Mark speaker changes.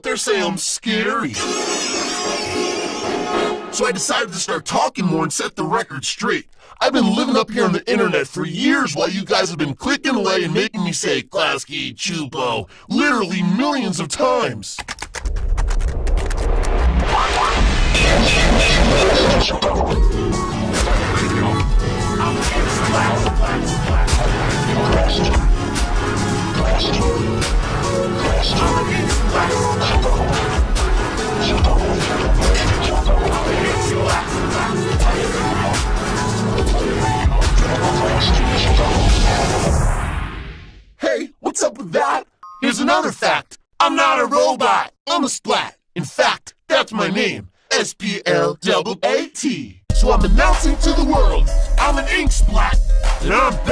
Speaker 1: there say I'm scary. So I decided to start talking more and set the record straight. I've been living up here on the internet for years while you guys have been clicking away and making me say Klasky, Chupo, literally millions of times. Hey, what's up with that? Here's another fact. I'm not a robot. I'm a splat. In fact, that's my name. S-P-L-A-A-T. So I'm announcing to the world, I'm an ink splat, and I'm